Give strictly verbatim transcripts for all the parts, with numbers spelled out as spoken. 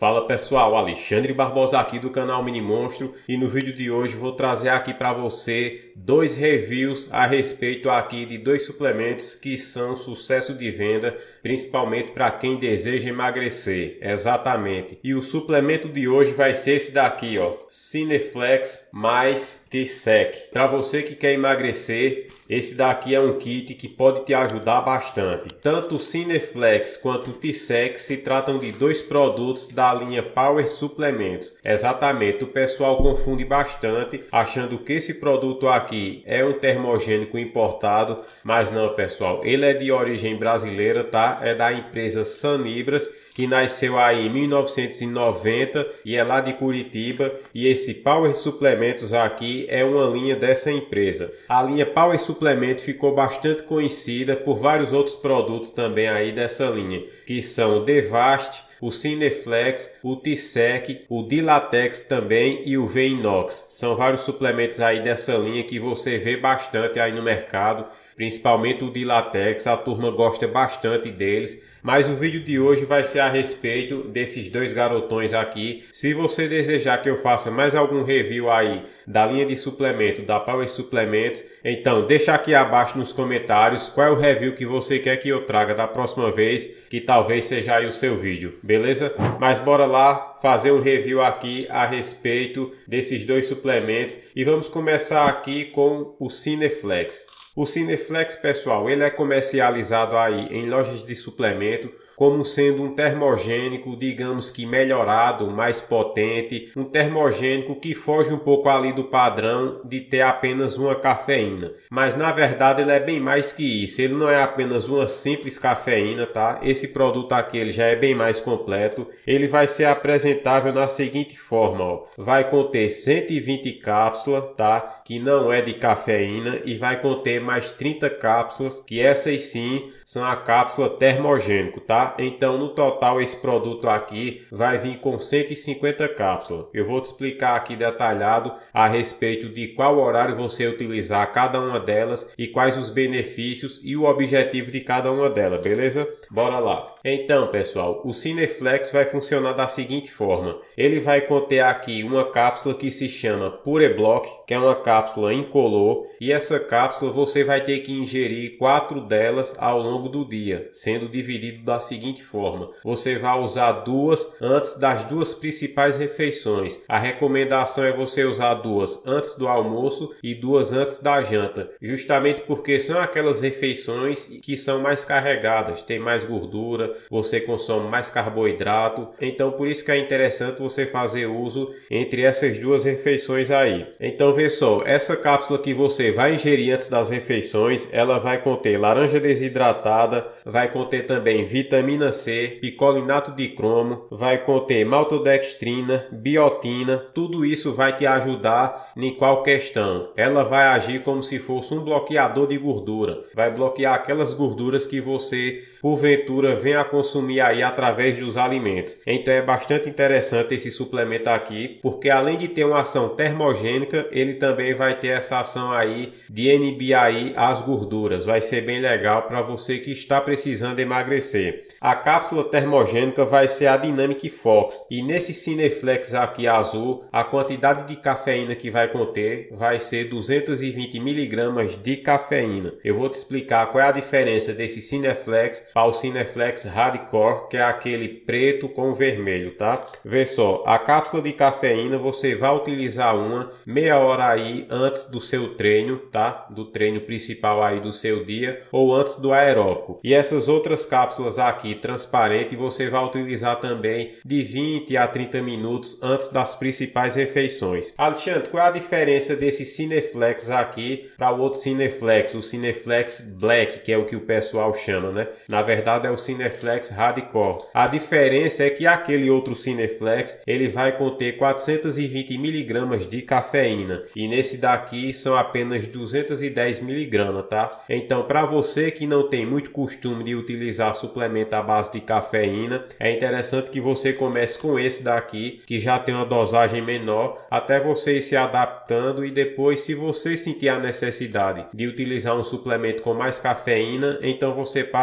Fala pessoal, Alexandre Barbosa aqui do canal Mini Monstro e no vídeo de hoje vou trazer aqui para você dois reviews a respeito aqui de dois suplementos que são sucesso de venda, principalmente para quem deseja emagrecer, exatamente. E o suplemento de hoje vai ser esse daqui, ó, Cineflex mais T-Sec. Para você que quer emagrecer, esse daqui é um kit que pode te ajudar bastante. Tanto o Cineflex quanto o T-Sec se tratam de dois produtos da linha Power Suplementos. Exatamente, o pessoal confunde bastante achando que esse produto aqui é um termogênico importado, mas não, pessoal, ele é de origem brasileira, tá? É da empresa Sanibras, que nasceu aí em mil novecentos e noventa e é lá de Curitiba, e esse Power Suplementos aqui é uma linha dessa empresa. A linha Power Suplementos ficou bastante conhecida por vários outros produtos também aí dessa linha, que são o Devast, o Cineflex, o T-Sec, o Dilatex também e o V-Inox. São vários suplementos aí dessa linha que você vê bastante aí no mercado, principalmente o Dilatex, a turma gosta bastante deles. Mas o vídeo de hoje vai ser a respeito desses dois garotões aqui. Se você desejar que eu faça mais algum review aí da linha de suplemento da Power Suplementos, então deixa aqui abaixo nos comentários qual é o review que você quer que eu traga da próxima vez, que talvez seja aí o seu vídeo, beleza? Mas bora lá fazer um review aqui a respeito desses dois suplementos e vamos começar aqui com o Cineflex. O Cineflex, pessoal, ele é comercializado aí em lojas de suplemento como sendo um termogênico, digamos que melhorado, mais potente, um termogênico que foge um pouco ali do padrão de ter apenas uma cafeína. Mas na verdade ele é bem mais que isso, ele não é apenas uma simples cafeína, tá? Esse produto aqui ele já é bem mais completo, ele vai ser apresentável na seguinte forma, ó. Vai conter cento e vinte cápsulas, tá? Que não é de cafeína, e vai conter mais trinta cápsulas, que essas sim são a cápsula termogênico, tá? Então no total esse produto aqui vai vir com cento e cinquenta cápsulas. Eu vou te explicar aqui detalhado a respeito de qual horário você utilizar cada uma delas e quais os benefícios e o objetivo de cada uma delas, beleza? Bora lá! Então pessoal, o Cineflex vai funcionar da seguinte forma. Ele vai conter aqui uma cápsula que se chama Pure Block, que é uma cápsula incolor, e essa cápsula você vai ter que ingerir quatro delas ao longo do dia, sendo dividido da seguinte forma. Você vai usar duas antes das duas principais refeições. A recomendação é você usar duas antes do almoço e duas antes da janta, justamente porque são aquelas refeições que são mais carregadas, tem mais gordura, você consome mais carboidrato, então por isso que é interessante você fazer uso entre essas duas refeições aí. Então vê só, essa cápsula que você vai ingerir antes das refeições, ela vai conter laranja desidratada, vai conter também vitamina C, picolinato de cromo, vai conter maltodextrina, biotina, tudo isso vai te ajudar em qual questão? Ela vai agir como se fosse um bloqueador de gordura, vai bloquear aquelas gorduras que você porventura venha a consumir aí através dos alimentos. Então é bastante interessante esse suplemento aqui, porque além de ter uma ação termogênica, ele também vai ter essa ação aí de inibir aí as gorduras. Vai ser bem legal para você que está precisando emagrecer. A cápsula termogênica vai ser a Dynamic Fox, e nesse Cineflex aqui azul, a quantidade de cafeína que vai conter vai ser duzentos e vinte miligramas de cafeína. Eu vou te explicar qual é a diferença desse Cineflex para o Cineflex Hardcore, que é aquele preto com vermelho, tá? Vê só, a cápsula de cafeína você vai utilizar uma meia hora aí antes do seu treino, tá? Do treino principal aí do seu dia, ou antes do aeróbico. E essas outras cápsulas aqui transparentes você vai utilizar também de vinte a trinta minutos antes das principais refeições. Alexandre, qual é a diferença desse Cineflex aqui para o outro Cineflex, o Cineflex Black, que é o que o pessoal chama, né? Na verdade é o Cineflex Hardcore. A diferença é que aquele outro Cineflex ele vai conter quatrocentos e vinte miligramas de cafeína, e nesse daqui são apenas duzentos e dez miligramas, tá? Então para você que não tem muito costume de utilizar suplemento à base de cafeína, é interessante que você comece com esse daqui, que já tem uma dosagem menor, até você ir se adaptando, e depois, se você sentir a necessidade de utilizar um suplemento com mais cafeína, então você parte para aquele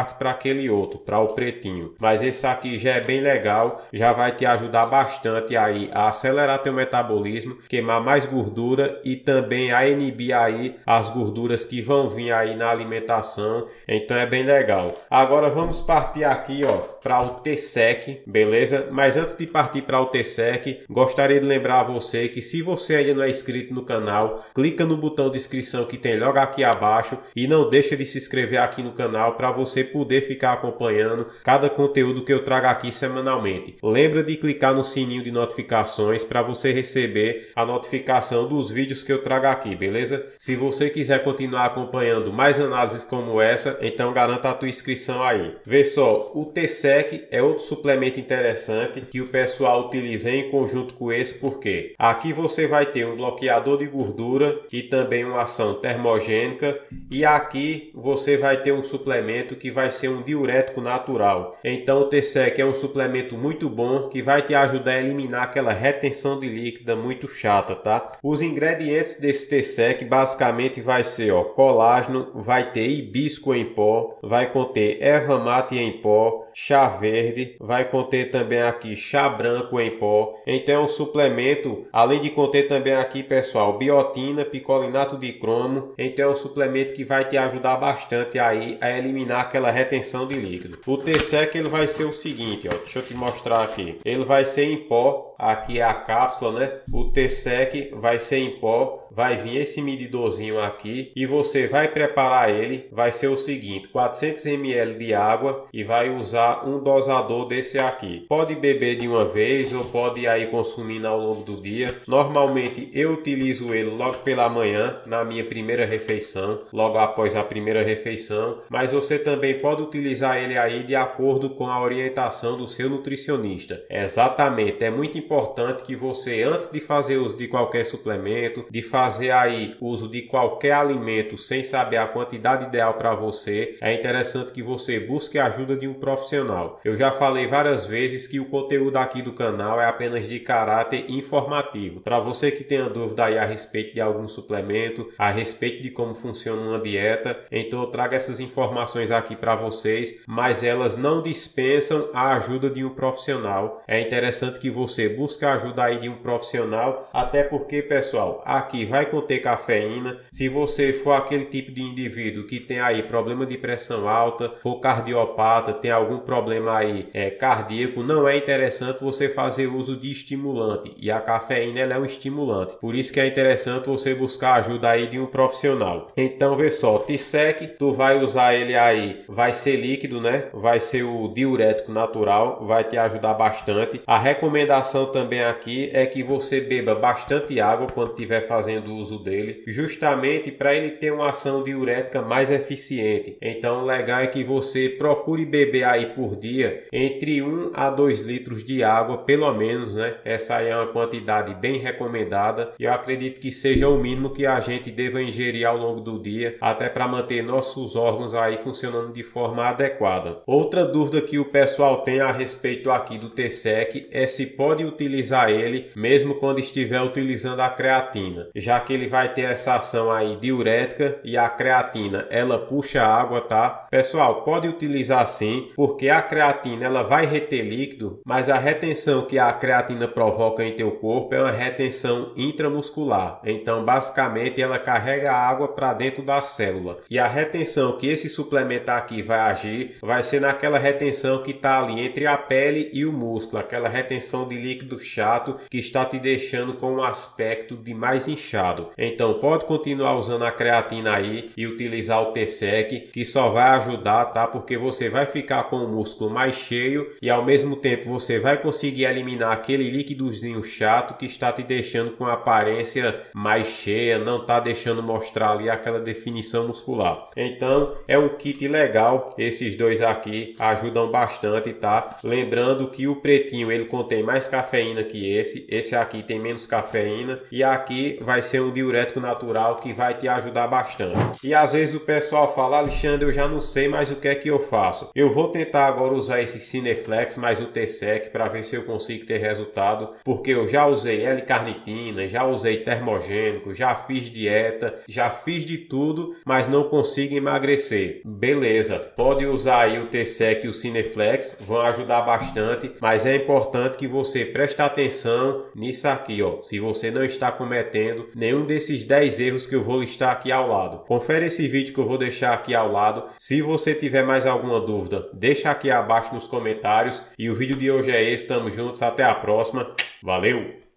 aquele outro, para o pretinho. Mas esse aqui já é bem legal, já vai te ajudar bastante aí a acelerar teu metabolismo, queimar mais gordura e também a inibir aí as gorduras que vão vir aí na alimentação. Então é bem legal. Agora vamos partir aqui, ó, para o T-Sec, beleza? Mas antes de partir para o T-Sec, gostaria de lembrar a você que se você ainda não é inscrito no canal, clica no botão de inscrição que tem logo aqui abaixo e não deixa de se inscrever aqui no canal para você poder ficar acompanhando cada conteúdo que eu trago aqui semanalmente. Lembra de clicar no sininho de notificações para você receber a notificação dos vídeos que eu trago aqui, beleza? Se você quiser continuar acompanhando mais análises como essa, então garanta a tua inscrição aí. Vê só, o T-Sec é outro suplemento interessante que o pessoal utiliza em conjunto com esse, porque aqui você vai ter um bloqueador de gordura e também uma ação termogênica, e aqui você vai ter um suplemento que vai ser um diurético natural. Então o T-Sec é um suplemento muito bom que vai te ajudar a eliminar aquela retenção de líquida muito chata, tá? Os ingredientes desse T-Sec basicamente vai ser, ó, colágeno, vai ter hibisco em pó, vai conter erva mate em pó, chá verde, vai conter também aqui chá branco em pó. Então é um suplemento, além de conter também aqui, pessoal, biotina, picolinato de cromo. Então é um suplemento que vai te ajudar bastante aí a eliminar aquela retenção de líquido. O T-Sec ele vai ser o seguinte, ó, deixa eu te mostrar aqui. Ele vai ser em pó, aqui é a cápsula, né? O T-Sec vai ser em pó, vai vir esse medidorzinho aqui e você vai preparar ele. Vai ser o seguinte, quatrocentos mililitros de água e vai usar um dosador desse aqui. Pode beber de uma vez ou pode ir aí consumindo ao longo do dia. Normalmente eu utilizo ele logo pela manhã, na minha primeira refeição, logo após a primeira refeição, mas você também pode utilizar ele aí de acordo com a orientação do seu nutricionista. Exatamente, é muito importante que você, antes de fazer uso de qualquer suplemento, de fazer aí uso de qualquer alimento sem saber a quantidade ideal para você, é interessante que você busque a ajuda de um profissional. Eu já falei várias vezes que o conteúdo aqui do canal é apenas de caráter informativo. Para você que tenha dúvida aí a respeito de algum suplemento, a respeito de como funciona uma dieta, então eu trago essas informações aqui para vocês, mas elas não dispensam a ajuda de um profissional. É interessante que você busque a ajuda aí de um profissional, até porque, pessoal, aqui vai conter cafeína. Se você for aquele tipo de indivíduo que tem aí problema de pressão alta, for cardiopata, tem algum problema aí é, cardíaco, não é interessante você fazer uso de estimulante, e a cafeína ela é um estimulante, por isso que é interessante você buscar ajuda aí de um profissional. Então vê só, T-Sec, tu vai usar ele aí, vai ser líquido, né? Vai ser o diurético natural, vai te ajudar bastante. A recomendação também aqui é que você beba bastante água quando estiver fazendo uso dele, justamente para ele ter uma ação diurética mais eficiente. Então o legal é que você procure beber aí por dia entre um a dois litros de água, pelo menos, né? Essa aí é uma quantidade bem recomendada e eu acredito que seja o mínimo que a gente deva ingerir ao longo do dia, até para manter nossos órgãos aí funcionando de forma adequada. Outra dúvida que o pessoal tem a respeito aqui do T-Sec é se pode utilizar ele mesmo quando estiver utilizando a creatina, já que ele vai ter essa ação aí diurética e a creatina ela puxa água, tá? Pessoal, pode utilizar sim, porque a creatina ela vai reter líquido, mas a retenção que a creatina provoca em teu corpo é uma retenção intramuscular. Então, basicamente, ela carrega a água para dentro da célula. E a retenção que esse suplemento aqui vai agir vai ser naquela retenção que está ali entre a pele e o músculo, aquela retenção de líquido chato que está te deixando com um aspecto de mais inchado. Então, pode continuar usando a creatina aí e utilizar o T-Sec, que só vai ajudar, tá? Porque você vai ficar com o músculo mais cheio e ao mesmo tempo você vai conseguir eliminar aquele líquidozinho chato que está te deixando com a aparência mais cheia, não está deixando mostrar ali aquela definição muscular. Então é um kit legal, esses dois aqui ajudam bastante, tá? Lembrando que o pretinho ele contém mais cafeína que esse, esse aqui tem menos cafeína e aqui vai ser um diurético natural que vai te ajudar bastante. E às vezes o pessoal fala: Alexandre, eu já não sei mais o que é que eu faço. Eu vou tentar agora usar esse Cineflex mais o T-Sec para ver se eu consigo ter resultado, porque eu já usei L-carnitina, já usei termogênico, já fiz dieta, já fiz de tudo, mas não consigo emagrecer. Beleza, pode usar aí o T-Sec e o Cineflex, vão ajudar bastante, mas é importante que você preste atenção nisso aqui, ó. Se você não está cometendo nenhum desses dez erros que eu vou listar aqui ao lado. Confere esse vídeo que eu vou deixar aqui ao lado. Se você tiver mais alguma dúvida, deixa aqui abaixo nos comentários. E o vídeo de hoje é esse, tamo juntos, até a próxima, valeu!